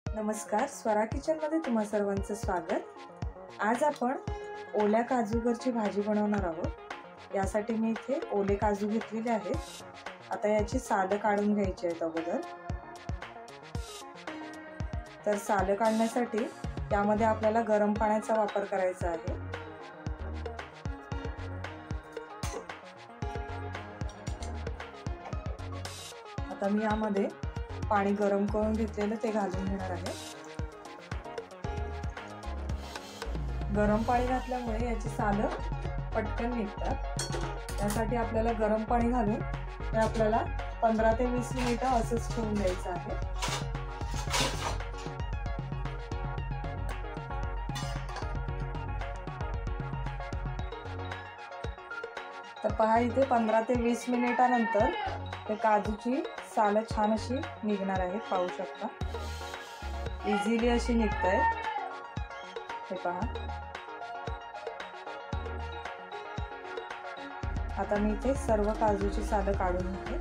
नमस्कार, स्वरा किचनमध्ये तुम्हा सर्वांचं स्वागत। आज आपण ओल्या काजूगरची भाजी बनवणार आहोत। यासाठी मी इथे ओले काजू घेतलेले आहेत। आता याची सालं काढून घ्यायची आहेत अगोदर। तर सालं काढण्यासाठी यामध्ये आपल्याला गरम पाण्याचा वापर करायचा आहे। आता मी यामध्ये पाणी गरम करून घेतलेलं ते घालून घेणार आहे। गरम पाणी घातल्यामुळे याची सालं पटकन निघतात। त्यासाठी आपल्याला गरम पाणी घालून हे आपल्याला 15 ते 20 मिनिटं असंच ठेवून द्यायचं आहे। तर पहा, इथे 15 ते 20 मिनिटानंतर हे काजूची सालं छान अशी निघणार आहे। पाहू शकता, इझिली अशी निघते। हे पहा, आता मी इथे सर्व काजूची सालं काढून घेते।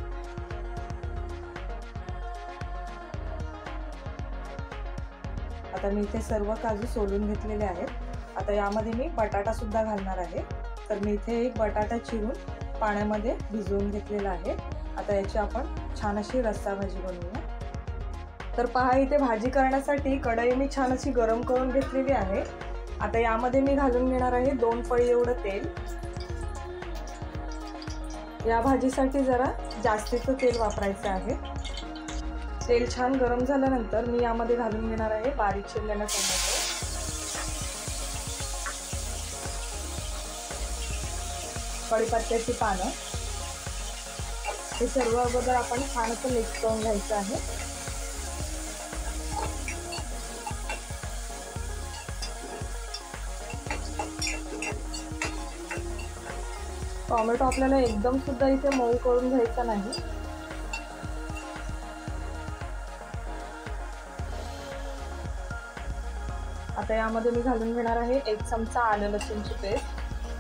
आता मी इथे सर्व काजू सोलून घेतलेले आहेत। आता यामध्ये मी बटाटा सुद्धा घालणार आहे। तर मी इथे एक बटाटा चिरून पाण्यामध्ये भिजवून घेतलेला आहे। आता याची आपण छान अशी रस्सा भाजी बनवूया। तर पहा, इथे भाजी करण्यासाठी कढई मी छान अशी गरम करून घेतलेली आहे। आता यामध्ये मी घालून घेणार आहे 2 पळी एवढं तेल। या भाजीसाठी जरा जास्तीचं तेल वापरायचं आहे। तेल छान गरम झाल्यानंतर मी यामध्ये घालून घेणार आहे बारीक चिरलेला टोमॅटो, कढीपत्त्याची पानं। हे सर्व अगोदर आपण छान असं मिक्स करून घ्यायचं आहे। टोमॅटो आपल्याला एकदम सुद्धा इथे मऊ करून घ्यायचा नाही। आता यामध्ये मी घालून घेणार आहे 1 चमचा आलं लसूणची पेस्ट,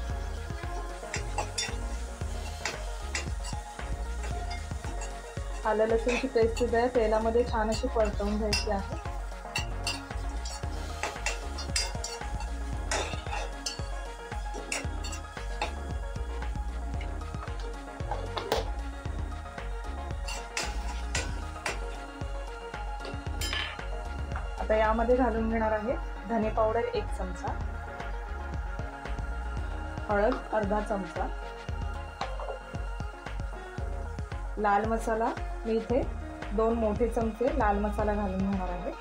आलं लसूणची पेस्ट सुद्धा तेलामध्ये छान अशी परतवून घ्यायची आहे। आता यामध्ये घालून घेणार आहे धने पावडर 1 चमचा, हळद अर्धा चमचा, लाल मसाला मी इथे 2 मोठे चमचे लाल मसाला घालून घेणार आहे।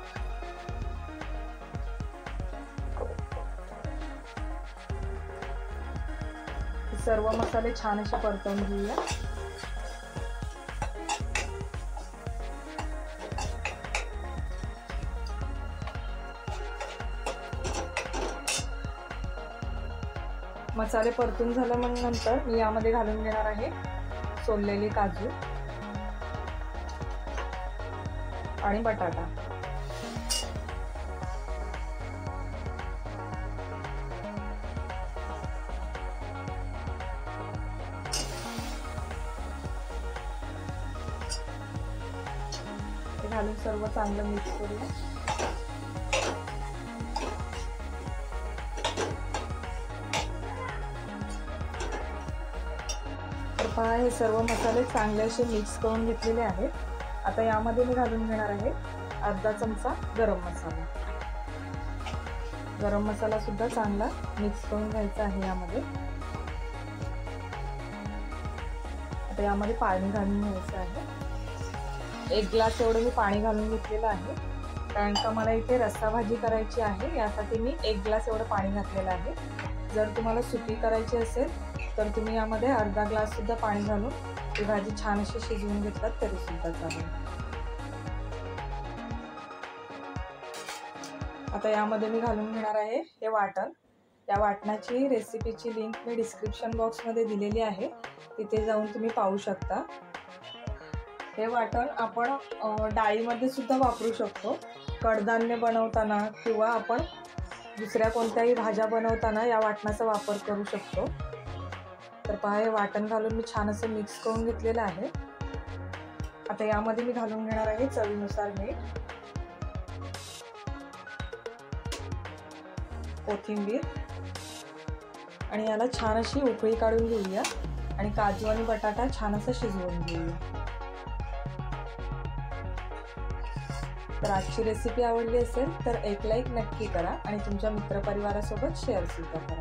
सर्व मसाले छान असे परतवून घेऊया। मसाले परतून झाल्यानंतर मी यामध्ये घालून घेणार आहे सोललेले काजू आणि बटाटा। हे घालून सर्व चांगलं मिक्स करूया। पहा, हे सर्व मसाले चांगले असे मिक्स करून घेतलेले आहेत। आता यामध्ये मी घालून घेणार आहे अर्धा चमचा गरम मसाला। गरम मसाला सुद्धा चांगला मिक्स करून घ्यायचा आहे यामध्ये। आता यामध्ये पाणी घालून घ्यायचं आहे। 1 ग्लास एवढं मी पाणी घालून घेतलेलं आहे, कारण का मला इथे रस्सा भाजी करायची आहे। यासाठी मी 1 ग्लास एवढं पाणी घातलेलं आहे। जर तुम्हाला सुकी करायची असेल तर तुम्ही यामध्ये अर्धा ग्लास सुद्धा पाणी घालून ही भाजी छान अशी शिजवून घेतलात तरी सुद्धा चालेल। आता यामध्ये मी घालून घेणार आहे हे वाटण। या वाटणाची रेसिपीची लिंक मी डिस्क्रिप्शन बॉक्समध्ये दिलेली आहे, तिथे जाऊन तुम्ही पाहू शकता। हे वाटण आपण डाळीमध्ये सुद्धा वापरू शकतो। कडधान्य बनवताना किंवा आपण दुसऱ्या कोणत्याही भाज्या बनवताना या वाटणाचा वापर करू शकतो। तर पहा, हे वाटण घालून मी छान असं मिक्स करून घेतलेलं आहे। आता यामध्ये मी घालून घेणार आहे चवीनुसार मीठ। कोथिंबीर आणि याला छान अशी उकळी काढून घेऊया आणि काजू आणि बटाटा छान असं शिजवून घेऊया. तर आजची रेसिपी आवडली असेल तर एक लाईक नक्की करा आणि तुमच्या मित्रपरिवारासोबत शेअर सुद्धा करा.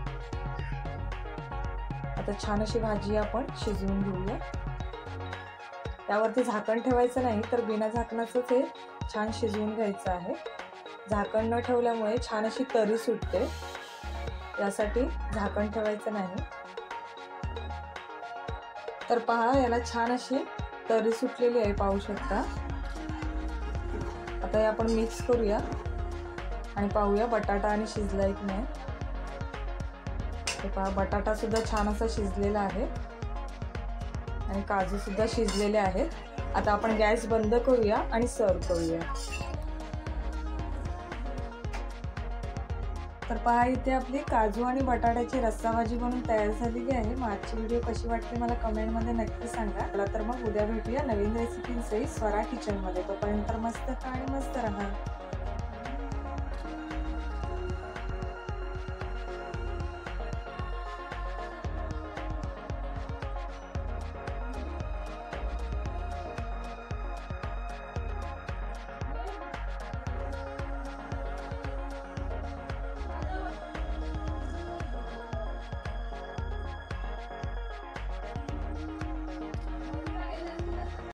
आता छान अशी भाजी आपण शिजवून घेऊया. त्यावरती झाकण ठेवायचं नाही, तर बिना झाकणाचंच हे छान शिजवून घ्यायचं आहे. झाकण न ठेवल्यामुळे छान अशी तरी सुटते, यासाठी झाकण ठेवायचं नाही. तर पहा, याला छान अशी तरी सुटलेली आहे, पाहू शकता. आता हे आपण मिक्स करूया आणि पाहूया बटाटा आणि शिजलाय की नाही. हे पहा, बटाटा सुद्धा छान असा शिजलेला आहे आणि काजू सुद्धा शिजलेले आहेत. आता आपण गॅस बंद करूया आणि सर्व करूया. तर पहा, इथे आपली काजू आणि बटाट्याची रस्सा भाजी बनवून तयार झालेली आहे. मग आजची व्हिडिओ कशी वाटली मला कमेंटमध्ये नक्की सांगा. चला तर मग उद्या भेटूया नवीन रेसिपींसहित स्वरा किचनमध्ये. तोपर्यंत मस्त खा आणि मस्त राहा.